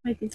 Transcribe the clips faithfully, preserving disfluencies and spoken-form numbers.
Hadi.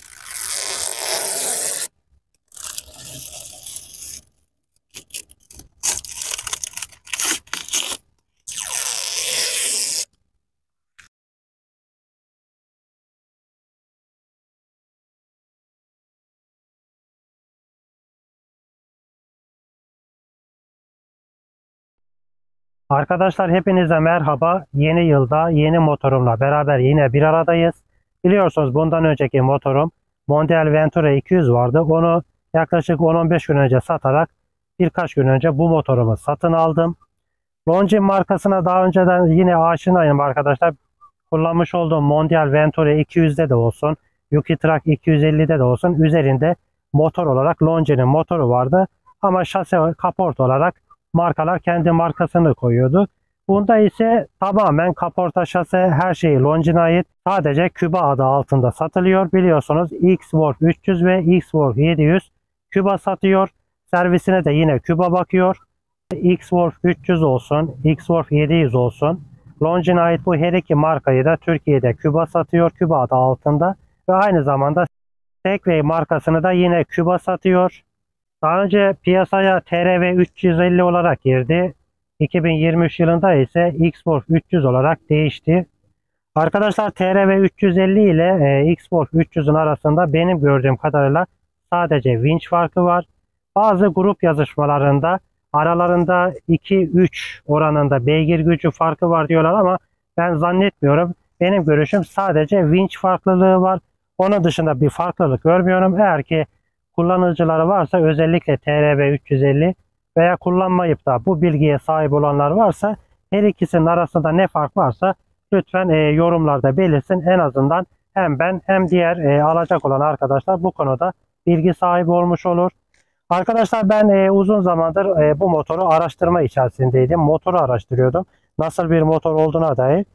Arkadaşlar hepinize merhaba. Yeni yılda yeni motorumla beraber yine bir aradayız. Biliyorsunuz bundan önceki motorum Mondial Ventura iki yüz vardı. Onu yaklaşık on on beş gün önce satarak birkaç gün önce bu motorumu satın aldım. Longines markasına daha önceden yine aşinayım arkadaşlar. Kullanmış olduğum Mondial Ventura iki yüzde de olsun, Yuki Truck iki yüz ellide de olsun üzerinde motor olarak Longines'in motoru vardı. Ama şase kaporta olarak markalar kendi markasını koyuyordu. Bunda ise tamamen kaporta, şase, her şeyi Longines'e ait. Sadece Küba adı altında satılıyor. Biliyorsunuz X-Wolf üç yüz ve X-Wolf yedi yüz Küba satıyor. Servisine de yine Küba bakıyor. X-Wolf üç yüz olsun, X-Wolf yedi yüz olsun. Longines'e ait bu her iki markayı da Türkiye'de Küba satıyor. Küba adı altında. Ve aynı zamanda Segway markasını da yine Küba satıyor. Daha önce piyasaya T R V üç yüz elli olarak girdi. iki bin yirmi üç yılında ise X-Wolf üç yüz olarak değişti. Arkadaşlar T R V üç yüz elli ile e, X-Wolf üç yüzün arasında benim gördüğüm kadarıyla sadece vinç farkı var. Bazı grup yazışmalarında aralarında iki üç oranında beygir gücü farkı var diyorlar ama ben zannetmiyorum. Benim görüşüm sadece vinç farklılığı var. Onun dışında bir farklılık görmüyorum. Eğer ki kullanıcıları varsa özellikle T R V üç yüz elli veya kullanmayıp da bu bilgiye sahip olanlar varsa her ikisinin arasında ne fark varsa lütfen e, yorumlarda belirsin. En azından hem ben hem diğer e, alacak olan arkadaşlar bu konuda bilgi sahibi olmuş olur. Arkadaşlar ben e, uzun zamandır e, bu motoru araştırma içerisindeydim. Motoru araştırıyordum. Nasıl bir motor olduğuna dair.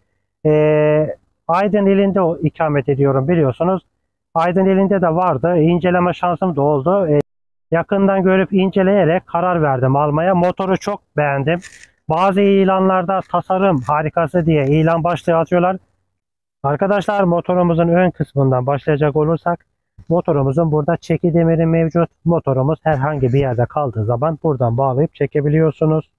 E, Aydın ilinde ikamet ediyorum biliyorsunuz. Aydın ilinde de vardı. İnceleme şansım da oldu. E, yakından görüp inceleyerek karar verdim almaya. Motoru çok beğendim. Bazı ilanlarda tasarım harikası diye ilan başlığı atıyorlar. Arkadaşlar motorumuzun ön kısmından başlayacak olursak motorumuzun burada çeki demiri mevcut. Motorumuz herhangi bir yerde kaldığı zaman buradan bağlayıp çekebiliyorsunuz.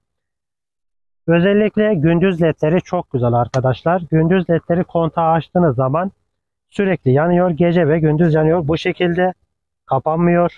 Özellikle gündüz ledleri çok güzel arkadaşlar. Gündüz ledleri kontağı açtığınız zaman sürekli yanıyor. Gece ve gündüz yanıyor. Bu şekilde kapanmıyor.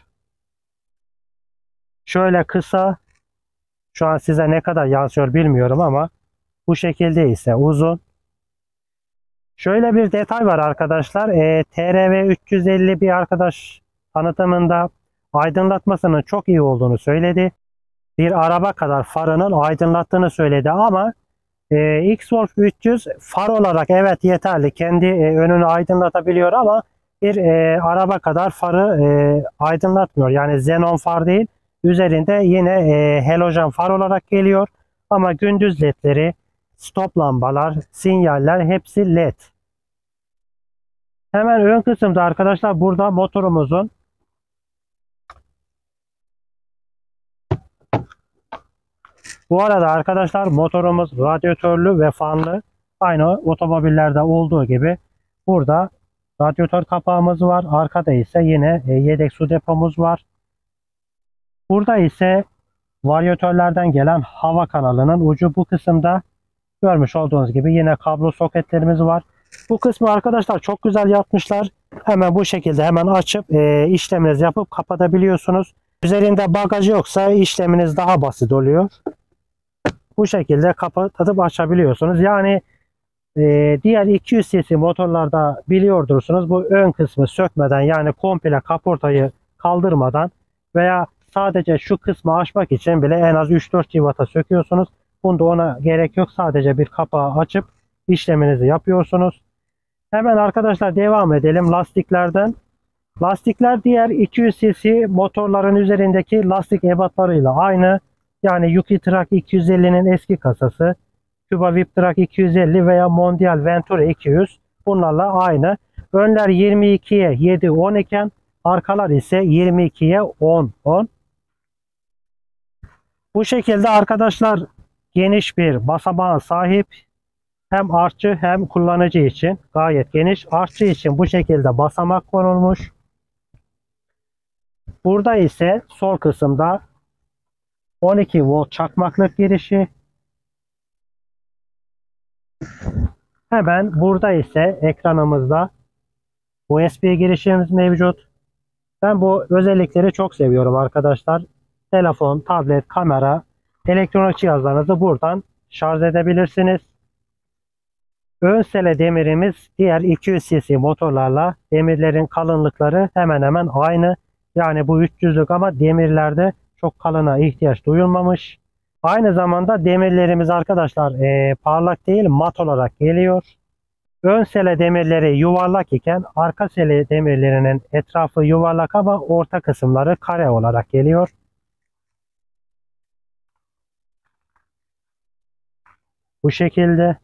Şöyle kısa. Şu an size ne kadar yansıyor bilmiyorum ama bu şekilde ise uzun. Şöyle bir detay var arkadaşlar. E, T R V üç yüz elli bir arkadaş tanıtımında aydınlatmasının çok iyi olduğunu söyledi. Bir araba kadar farının aydınlattığını söyledi ama e, X-Wolf üç yüz far olarak evet yeterli. Kendi e, önünü aydınlatabiliyor ama bir e, araba kadar farı e, aydınlatmıyor. Yani xenon far değil. Üzerinde yine e, halojen far olarak geliyor. Ama gündüz ledleri, stop lambalar, sinyaller hepsi led. Hemen ön kısımda arkadaşlar burada motorumuzun bu arada arkadaşlar motorumuz radyatörlü ve fanlı. Aynı otomobillerde olduğu gibi burada radyatör kapağımız var. Arkada ise yine yedek su depomuz var. Burada ise varyatörlerden gelen hava kanalının ucu bu kısımda. Görmüş olduğunuz gibi yine kablo soketlerimiz var. Bu kısmı arkadaşlar çok güzel yapmışlar. Hemen bu şekilde hemen açıp e, işleminizi yapıp kapatabiliyorsunuz. Üzerinde bagaj yoksa işleminiz daha basit oluyor. Bu şekilde kapatıp açabiliyorsunuz. Yani e, diğer iki yüz cc motorlarda biliyordursunuz bu ön kısmı sökmeden yani komple kaportayı kaldırmadan veya sadece şu kısmı açmak için bile en az üç dört civata söküyorsunuz. Bunda ona gerek yok. Sadece bir kapağı açıp işleminizi yapıyorsunuz. Hemen arkadaşlar devam edelim lastiklerden. Lastikler diğer iki yüz cc motorların üzerindeki lastik ebatlarıyla aynı. Yani Yuki Truck iki yüz ellinin eski kasası, Küba V I P Truck iki yüz elli veya Mondial Ventura iki yüz bunlarla aynı. Önler yirmi ikiye yedi on iken arkalar ise yirmi ikiye on on. Bu şekilde arkadaşlar geniş bir basamağa sahip. Hem artçı hem kullanıcı için gayet geniş. Artçı için bu şekilde basamak konulmuş. Burada ise sol kısımda on iki volt çakmaklık girişi. Hemen burada ise ekranımızda U S B girişimiz mevcut. Ben bu özellikleri çok seviyorum arkadaşlar. Telefon, tablet, kamera, elektronik cihazlarınızı buradan şarj edebilirsiniz. Ön sele demirimiz diğer iki yüz cc motorlarla demirlerin kalınlıkları hemen hemen aynı. Yani bu üç yüzlük ama demirlerde çok kalına ihtiyaç duyulmamış. Aynı zamanda demirlerimiz arkadaşlar e, parlak değil mat olarak geliyor. Ön sele demirleri yuvarlak iken arka sele demirlerinin etrafı yuvarlak ama orta kısımları kare olarak geliyor. Bu şekilde.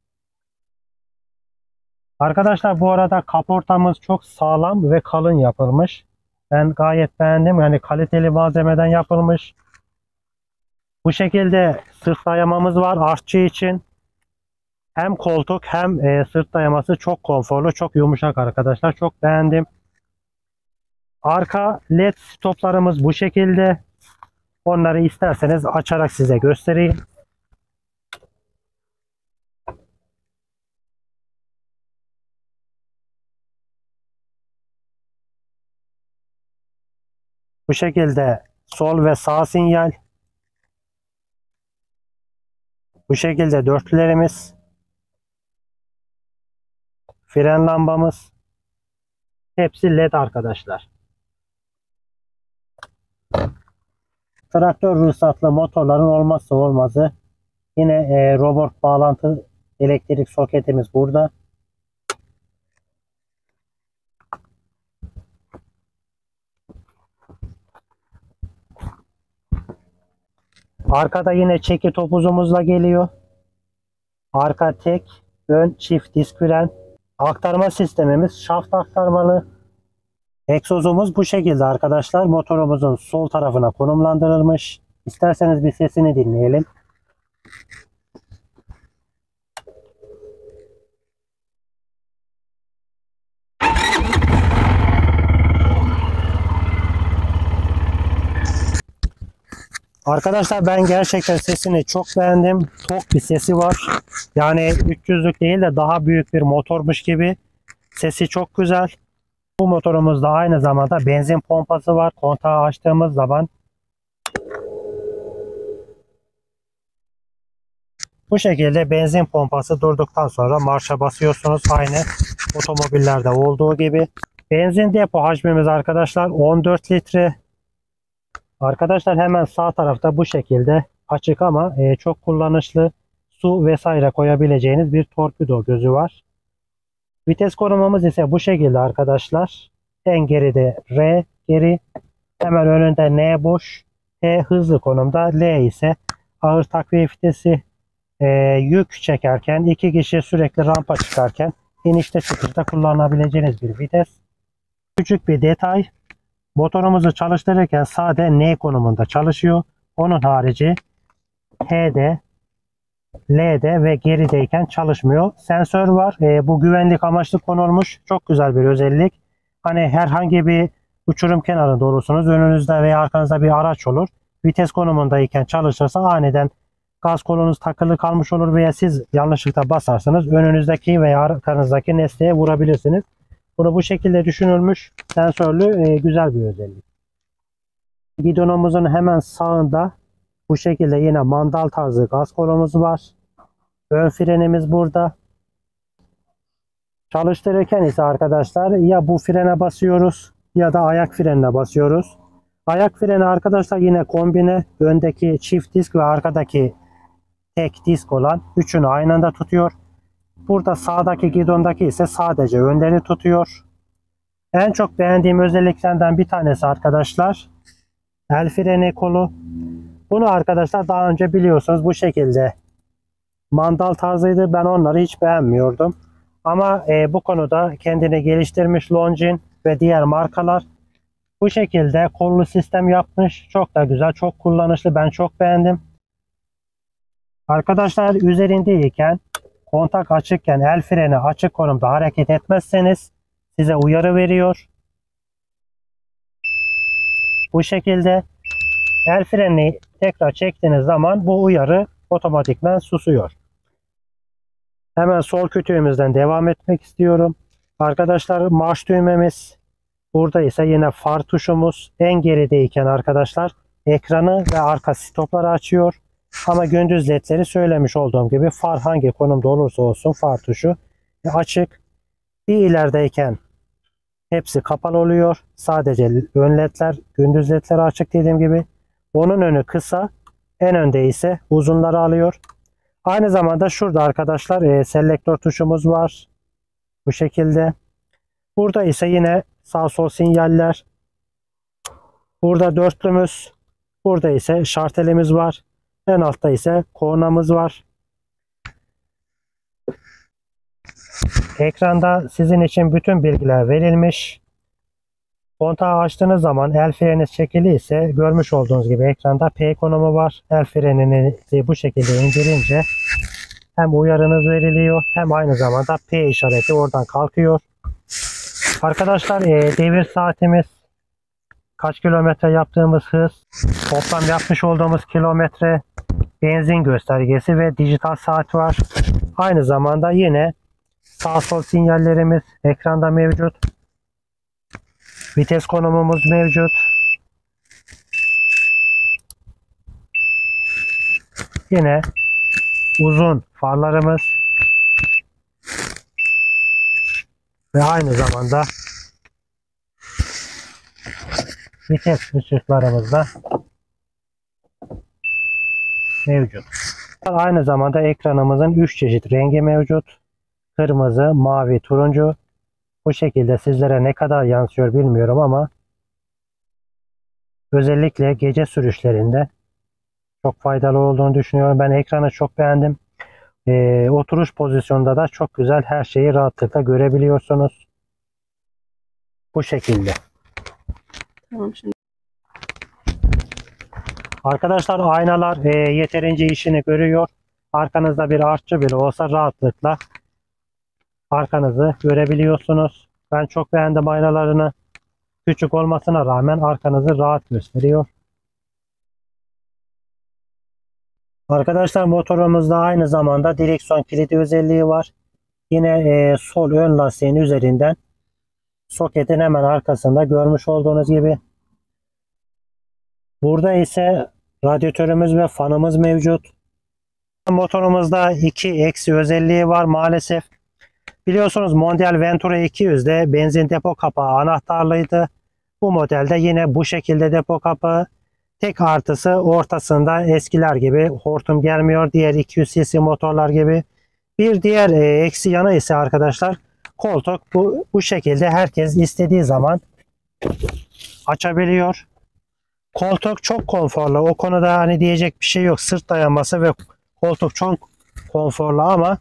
Arkadaşlar bu arada kaportamız çok sağlam ve kalın yapılmış. Ben gayet beğendim. Yani kaliteli malzemeden yapılmış. Bu şekilde sırt dayamamız var artçı için. Hem koltuk hem e, sırt dayaması çok konforlu, çok yumuşak arkadaşlar. Çok beğendim. Arka led stoplarımız bu şekilde. Onları isterseniz açarak size göstereyim. Bu şekilde sol ve sağ sinyal. Bu şekilde dörtlülerimiz. Fren lambamız. Hepsi led arkadaşlar. Traktör ruhsatlı motorların olmazsa olmazı. Yine e, robot bağlantı elektrik soketimiz burada. Arkada yine çeki topuzumuzla geliyor. Arka tek, ön çift disk fren. Aktarma sistemimiz şaft aktarmalı. Egzozumuz bu şekilde arkadaşlar. Motorumuzun sol tarafına konumlandırılmış. İsterseniz bir sesini dinleyelim. Arkadaşlar ben gerçekten sesini çok beğendim. Tok bir sesi var. Yani üç yüzlük değil de daha büyük bir motormuş gibi. Sesi çok güzel. Bu motorumuzda aynı zamanda benzin pompası var. Kontağı açtığımız zaman bu şekilde benzin pompası durduktan sonra marşa basıyorsunuz. Aynı otomobillerde olduğu gibi. Benzin depo hacmimiz arkadaşlar on dört litre. Arkadaşlar hemen sağ tarafta bu şekilde açık ama e, çok kullanışlı su vesaire koyabileceğiniz bir torpido gözü var. Vites korumamız ise bu şekilde arkadaşlar. En geride R geri, hemen önünde N boş, H hızlı konumda, L ise ağır takviye vitesi. E, yük çekerken, iki kişi sürekli rampa çıkarken inişte çıkışta kullanabileceğiniz bir vites. Küçük bir detay. Motorumuzu çalıştırırken sade N konumunda çalışıyor. Onun harici H'de, L'de ve gerideyken çalışmıyor. Sensör var. E, bu güvenlik amaçlı konulmuş. Çok güzel bir özellik. Hani herhangi bir uçurum kenarında olursunuz. Önünüzde veya arkanızda bir araç olur. Vites konumundayken çalışırsa aniden gaz kolunuz takılı kalmış olur veya siz yanlışlıkla basarsanız önünüzdeki veya arkanızdaki nesneye vurabilirsiniz. Bunu bu şekilde düşünülmüş sensörlü e, güzel bir özellik. Gidonumuzun hemen sağında bu şekilde yine mandal tarzı gaz kolumuz var. Ön frenimiz burada. Çalıştırırken ise arkadaşlar ya bu frene basıyoruz ya da ayak frenine basıyoruz. Ayak freni arkadaşlar yine kombine, öndeki çift disk ve arkadaki tek disk olan üçünü aynı anda tutuyor. Burada sağdaki gidondaki ise sadece önleri tutuyor. En çok beğendiğim özelliklerden bir tanesi arkadaşlar el freni kolu. Bunu arkadaşlar daha önce biliyorsunuz bu şekilde mandal tarzıydı. Ben onları hiç beğenmiyordum. Ama e, bu konuda kendini geliştirmiş Longines ve diğer markalar bu şekilde kollu sistem yapmış. Çok da güzel, çok kullanışlı. Ben çok beğendim. Arkadaşlar üzerindeyken kontak açıkken el freni açık konumda hareket etmezseniz size uyarı veriyor. Bu şekilde el frenini tekrar çektiğiniz zaman bu uyarı otomatikman susuyor. Hemen sol kütüğümüzden devam etmek istiyorum. Arkadaşlar marş düğmemiz. Burada ise yine far tuşumuz. En gerideyken arkadaşlar ekranı ve arka stopları açıyor. Ama gündüz ledleri söylemiş olduğum gibi far hangi konumda olursa olsun far tuşu açık. Bir ilerideyken hepsi kapalı oluyor. Sadece ön ledler, gündüz ledleri açık dediğim gibi. Onun önü kısa. En önde ise uzunları alıyor. Aynı zamanda şurada arkadaşlar e, selektör tuşumuz var. Bu şekilde. Burada ise yine sağ sol sinyaller. Burada dörtlümüz. Burada ise şartelimiz var. En altta ise kornamız var. Ekranda sizin için bütün bilgiler verilmiş. Kontağı açtığınız zaman el freniniz çekili ise görmüş olduğunuz gibi ekranda P konumu var. El freninizi bu şekilde indirince hem uyarınız veriliyor hem aynı zamanda P işareti oradan kalkıyor. Arkadaşlar e, devir saatimiz, kaç kilometre yaptığımız hız, toplam yapmış olduğumuz kilometre, benzin göstergesi ve dijital saat var. Aynı zamanda yine sağ sol sinyallerimiz ekranda mevcut. Vites konumumuz mevcut. Yine uzun farlarımız ve aynı zamanda vites ışıklarımız da mevcut. Aynı zamanda ekranımızın üç çeşit rengi mevcut. Kırmızı, mavi, turuncu. Bu şekilde sizlere ne kadar yansıyor bilmiyorum ama özellikle gece sürüşlerinde çok faydalı olduğunu düşünüyorum. Ben ekranı çok beğendim. Ee, oturuş pozisyonunda da çok güzel her şeyi rahatlıkla görebiliyorsunuz. Bu şekilde. Tamam şimdi. Arkadaşlar aynalar e, yeterince işini görüyor. Arkanızda bir artçı bile olsa rahatlıkla arkanızı görebiliyorsunuz. Ben çok beğendim aynalarını. Küçük olmasına rağmen arkanızı rahat gösteriyor. Arkadaşlar motorumuzda aynı zamanda direksiyon kilidi özelliği var. Yine e, sol ön lastiğin üzerinden soketin hemen arkasında görmüş olduğunuz gibi. Burada ise radyatörümüz ve fanımız mevcut. Motorumuzda iki eksi özelliği var maalesef. Biliyorsunuz Mondial Ventura iki yüzde benzin depo kapağı anahtarlıydı. Bu modelde yine bu şekilde depo kapağı. Tek artısı ortasında eskiler gibi hortum gelmiyor. Diğer iki yüz cc motorlar gibi. Bir diğer e, eksi yanı ise arkadaşlar koltuk bu, bu şekilde herkes istediği zaman açabiliyor. Koltuk çok konforlu. O konuda hani diyecek bir şey yok. Sırt dayanması ve koltuk çok konforlu ama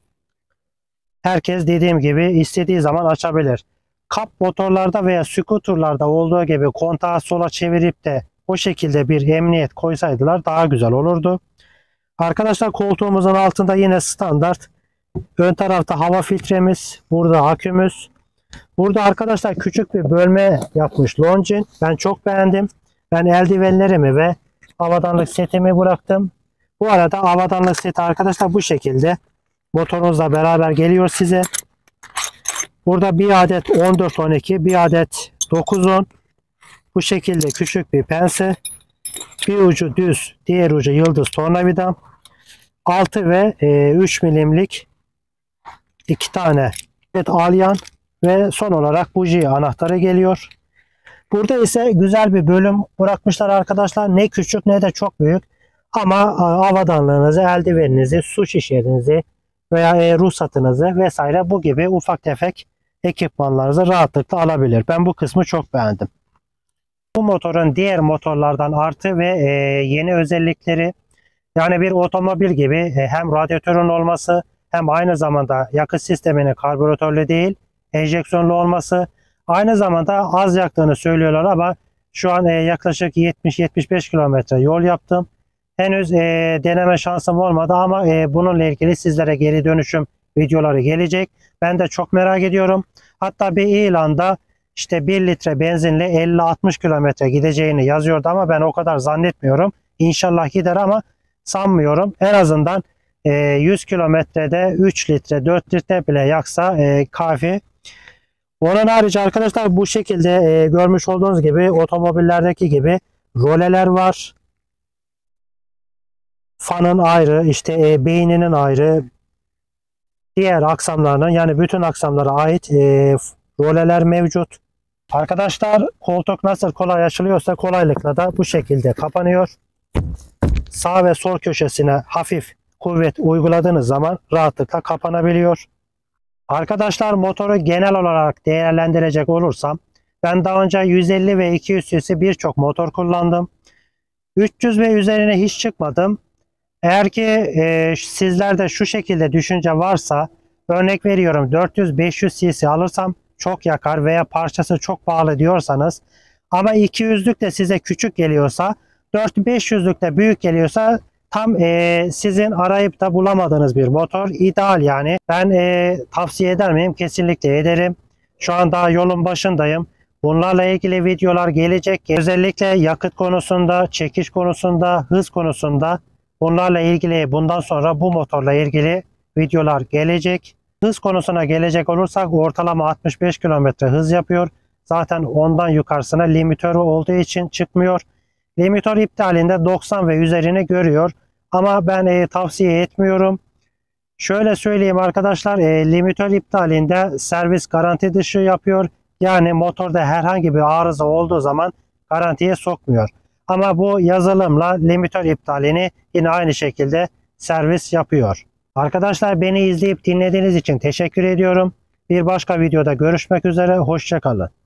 herkes dediğim gibi istediği zaman açabilir. Kap motorlarda veya scooterlarda olduğu gibi kontağı sola çevirip de o şekilde bir emniyet koysaydılar daha güzel olurdu. Arkadaşlar koltuğumuzun altında yine standart ön tarafta hava filtremiz, burada akümüz. Burada arkadaşlar küçük bir bölme yapmış Longines. Ben çok beğendim. Ben eldivenlerimi ve havadanlık setimi bıraktım. Bu arada havadanlık seti arkadaşlar bu şekilde motorunuzla beraber geliyor size. Burada bir adet on dört on iki, bir adet dokuz on. Bu şekilde küçük bir pense. Bir ucu düz, diğer ucu yıldız tornavida. altı ve üç milimlik iki tane alyan ve son olarak buji anahtarı geliyor. Burada ise güzel bir bölüm bırakmışlar arkadaşlar. Ne küçük ne de çok büyük. Ama havadanlığınızı, eldiveninizi, su şişenizi veya ruhsatınızı vesaire bu gibi ufak tefek ekipmanlarınızı rahatlıkla alabilir. Ben bu kısmı çok beğendim. Bu motorun diğer motorlardan artı ve e, yeni özellikleri, yani bir otomobil gibi e, hem radyatörün olması hem aynı zamanda yakıt sisteminin karbüratörlü değil enjeksiyonlu olması, aynı zamanda az yaktığını söylüyorlar ama şu an e, yaklaşık yetmiş yetmiş beş kilometre yol yaptım. Henüz e, deneme şansım olmadı ama e, bununla ilgili sizlere geri dönüşüm videoları gelecek. Ben de çok merak ediyorum. Hatta bir ilanda işte bir litre benzinle elli altmış kilometre gideceğini yazıyordu ama ben o kadar zannetmiyorum. İnşallah gider ama sanmıyorum. En azından e, yüz kilometrede üç litre dört litre bile yaksa e, kafi. Onun harici arkadaşlar bu şekilde e, görmüş olduğunuz gibi otomobillerdeki gibi roleler var. Fanın ayrı, işte e, beyninin ayrı, diğer aksamlarının yani bütün aksamlara ait e, roleler mevcut. Arkadaşlar koltuk nasıl kolay açılıyorsa kolaylıkla da bu şekilde kapanıyor. Sağ ve sol köşesine hafif kuvvet uyguladığınız zaman rahatlıkla kapanabiliyor. Arkadaşlar motoru genel olarak değerlendirecek olursam ben daha önce yüz elli ve iki yüz cc birçok motor kullandım. üç yüz ve üzerine hiç çıkmadım. Eğer ki e, sizlerde şu şekilde düşünce varsa, örnek veriyorum dört yüz beş yüz cc alırsam çok yakar veya parçası çok pahalı diyorsanız ama iki yüzlük de size küçük geliyorsa, dört beş yüzlük de büyük geliyorsa tam e, sizin arayıp da bulamadığınız bir motor ideal yani. Ben e, tavsiye eder miyim? Kesinlikle ederim. Şu an daha yolun başındayım. Bunlarla ilgili videolar gelecek. Özellikle yakıt konusunda, çekiş konusunda, hız konusunda bunlarla ilgili bundan sonra bu motorla ilgili videolar gelecek. Hız konusuna gelecek olursak ortalama altmış beş kilometre hız yapıyor. Zaten ondan yukarısına limitör olduğu için çıkmıyor. Limitör iptalinde doksan ve üzerini görüyor. Ama ben e, tavsiye etmiyorum. Şöyle söyleyeyim arkadaşlar, e, limitör iptalinde servis garanti dışı yapıyor. Yani motorda herhangi bir arıza olduğu zaman garantiye sokmuyor. Ama bu yazılımla limitör iptalini yine aynı şekilde servis yapıyor. Arkadaşlar beni izleyip dinlediğiniz için teşekkür ediyorum. Bir başka videoda görüşmek üzere. Hoşça kalın.